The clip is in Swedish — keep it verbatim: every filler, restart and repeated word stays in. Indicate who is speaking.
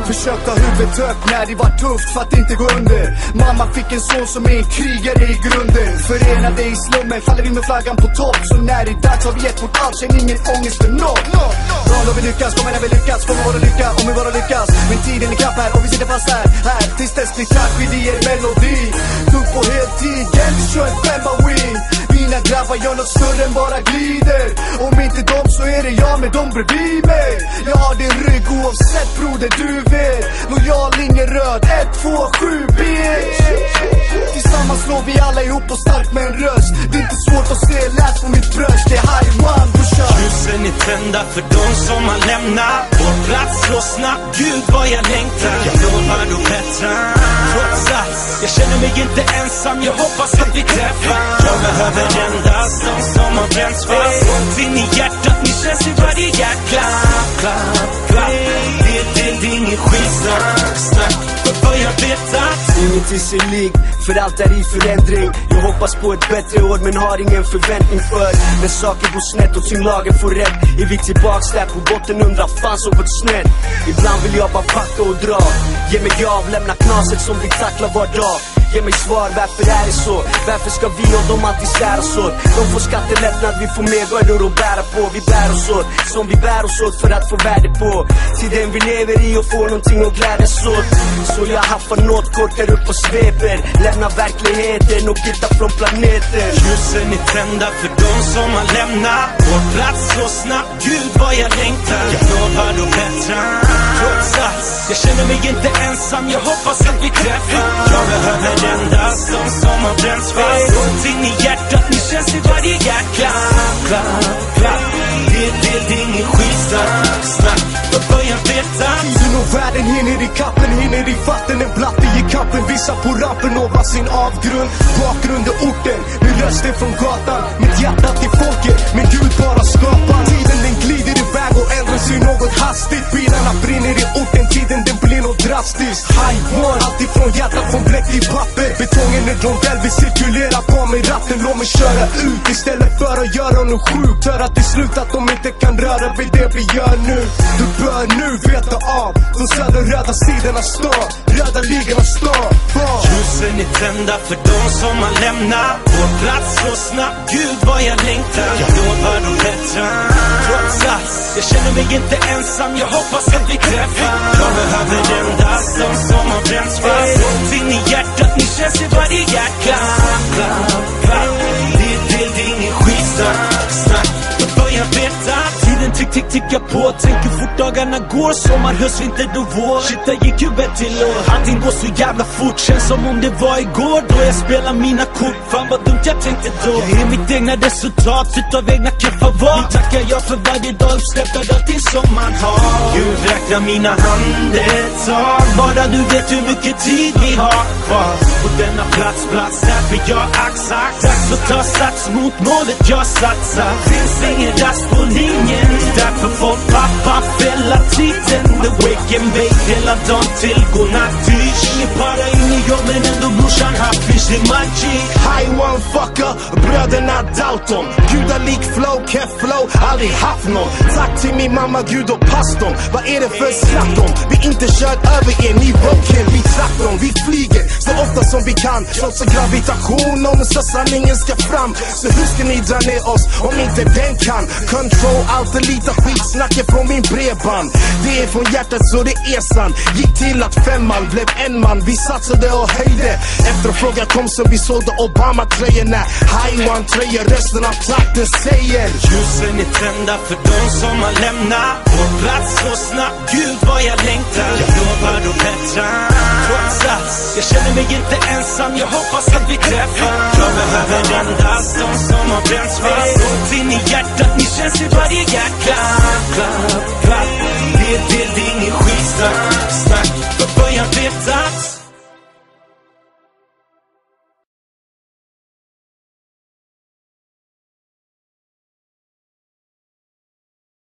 Speaker 1: Försökt ha huvudet upp när det var tufft för att inte gå under. Mamma fick en son som är en krigare i grunden. Förenade i slummen, faller vi med flaggan på topp. Så när det är dags har vi gett vårt allt, känner ingen ångest för något. Bra då vi lyckas, kommer när vi lyckas, kommer våra lycka om vi bara lyckas. Men tiden är knapp här och vi sitter fast här, här tills dess blir tragedier melodi. Tugg på heltid, hjälp, kör en femma wing. Mina grabbar gör något större än bara glider. Om inte dem så är det jag med dem bredvid mig. Jag har din rygg oavsett broder, du vet. Lojal linje röd, ett, två, sju, bitch. Tillsammans slår vi alla ihop och starkt med en röst. Det är inte svårt att se, läs på mitt bröst. Det är high one, brorsan.
Speaker 2: Ljusen är tända för de som har lämnat vår plats så snabbt, Gud vad jag längtar. Jag lovar att bättra. Trots allt, jag känner mig inte ensam. Jag hoppas att vi träffar. Jag behöver endast de som har bränts fast. Sånt in i hjärtat, ni känns i varje hjärtklapp. Klapp, klapp. Det, det, det är ingen skitsnack, snack. För jag vet att
Speaker 1: inget är sig lik, för allt är i förändring. Jag hoppas på ett bättre år men har ingen förväntning för. När saker går snett och tyngdlagen får rätt är vi tillbaks där på botten, undrar fan som gått snett. Ibland vill jag bara packa och dra. Ge mig av, lämna knaset som vi tacklar var dag. Ge mig svar, varför är det så? Varför ska vi och de alltid sära oss åt? De får skattelättnad, vi får mer bördor att bära på. Vi bär oss åt, som vi bär oss åt för att få värde på. Tiden vi lever i och får någonting att glädjas åt. Så jag haffar något, korkar upp och sveper. Lämnar verkligheten och hittar från planeten.
Speaker 2: Ljusen är tända för de som har lämnat vår plats så snabbt, Gud vad jag längtar. Jag lovar att bättra. Trots allt, jag känner mig inte ensam. Jag hoppas att vi träffar. Jag behöver endast de som har bränts fast. Sånt in i hjärtat, ni känns i varje hjärtklapp. Klapp, klapp. Det, det, det är ingen skitsnack, snack. För början veta.
Speaker 1: Tiden och världen hinner i kappen, hinner i vatten. En blatte i kappen, visar på rappen over sin avgrund. Bakgrund och orten, min röst är från gatan. Mitt hjärta till folket, min Gud bara skapar. Tiden den glider iväg och ändras i något hastigt. Bilarna brinner i orten, tiden den blir något drastiskt. High one, allt ifrån hjärtat från bläck till papper. Betongen är rondell, vi cirkulerar på med ratten. Låt mig köra ut istället för att göra något sjukt. För att det slut att de inte kan röra vid det vi gör nu. Du bör nu veta av de söderröda sidorna står. Röda ligorna står kvar.
Speaker 2: Ljusen är tända för de som har lämnat vår plats så snabbt, Gud vad jag längtar. Jag lovar att bättra. Trots allt, jag känner mig inte ensam. Jag hoppas att vi träffar. Jag behöver endast de som har bränts fast. Sånt in i hjärtat, ni känns i varje hjärtklapp. Klapp, klapp. Det, det, det är ingen skitsnack, snack. För början veta. Tiden tick, tick, tickar på. Tänker fort dagarna går. Sommar, höst, vinter och vår. Shit, där gick ju bättre till år. Allting går så jävla fort. Känns som om det var igår då jag spelar mina kort. Fan vad dumt jag tänkte då. Jag är mitt egna resultat utav egna keffa var. Nu tackar jag för varje dag uppsläppad allting som man har. Gud räknar mina andetag. Bara du vet hur mycket tid vi har kvar. På denna plats, plats därför jag axat. Dags att ta sats mot målet jag satsar. Finns ingen rast på linjen. Därför får pappa fälla titeln. The wake and bake hela dagen till godnatt-ish. Ingen para in i jobben, ändå brorsan hafish. Det är magic.
Speaker 3: High one fucker, bröderna Dalton. Gudalik flow, keff flow, aldrig haft någon. Tack till min mamma, Gud och pastorn. Vad är det för slatt om? Vi inte kör över er, ni broken. Vi traktorn, vi flyger så ofta som vi kan. Trots gravitation, om så sanningen ska fram. Så hur ska ni dra ner oss om inte den kan? Control, alltid lite skit, snacket från min bredband. Det är från hjärtat så det är sant. Gick till att femman blev en man. Vi satsade och höjde. Efterfrågan kom som vi sålde Obama-tröjorna. High one tröjor, resten av trakten säger.
Speaker 2: Ljusen är tända för de som har lämnat vår plats så snabbt, Gud vad jag längtar. Jag lovar att bättra. Trots allt, jag känner mig inte ensam. Jag hoppas att vi träffar. Jag behöver endast de som har bränts fast. Sånt in i hjärtat, ni känns i varje hjärtklapp. Klapp, klapp.